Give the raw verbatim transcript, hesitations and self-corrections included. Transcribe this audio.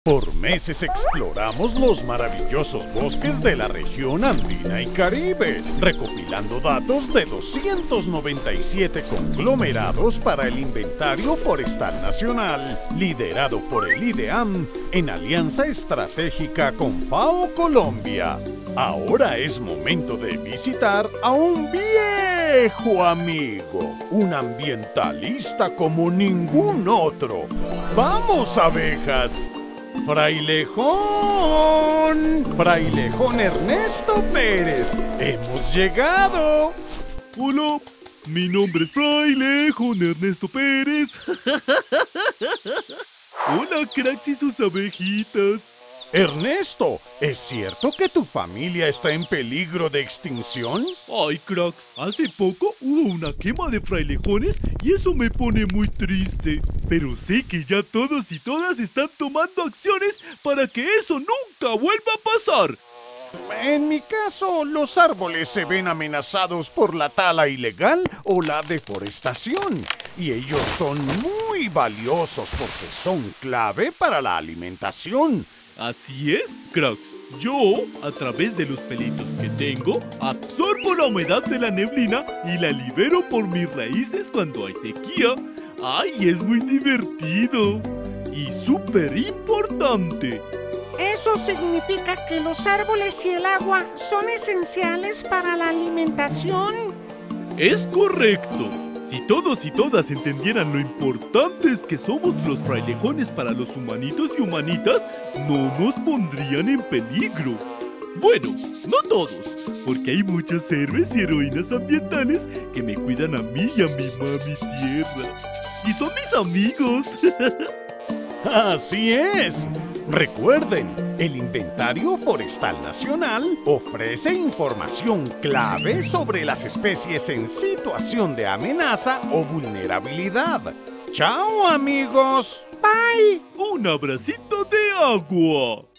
Por meses exploramos los maravillosos bosques de la región andina y Caribe, recopilando datos de doscientos noventa y siete conglomerados para el Inventario Forestal Nacional, liderado por el IDEAM en alianza estratégica con FAO Colombia. Ahora es momento de visitar a un viejo amigo, un ambientalista como ningún otro. ¡Vamos, abejas! ¡Frailejón! ¡Frailejón Ernesto Pérez! ¡Hemos llegado! Hola, mi nombre es Frailejón Ernesto Pérez. Hola, cracks y sus abejitas. Ernesto, ¿es cierto que tu familia está en peligro de extinción? Ay, cracks, hace poco hubo una quema de frailejones y eso me pone muy triste. Pero sé que ya todos y todas están tomando acciones para que eso nunca vuelva a pasar. En mi caso, los árboles se ven amenazados por la tala ilegal o la deforestación. Y ellos son muy valiosos porque son clave para la alimentación. Así es, cracks. Yo, a través de los pelitos que tengo, absorbo la humedad de la neblina y la libero por mis raíces cuando hay sequía. ¡Ay, es muy divertido! Y súper importante. Eso significa que los árboles y el agua son esenciales para la alimentación. Es correcto. Si todos y todas entendieran lo importantes que somos los frailejones para los humanitos y humanitas, no nos pondrían en peligro. Bueno, no todos, porque hay muchos héroes y heroínas ambientales que me cuidan a mí y a mi mami tierra. Y son mis amigos. ¡Así es! Recuerden, el Inventario Forestal Nacional ofrece información clave sobre las especies en situación de amenaza o vulnerabilidad. ¡Chao, amigos! Bye. Un abracito de agua.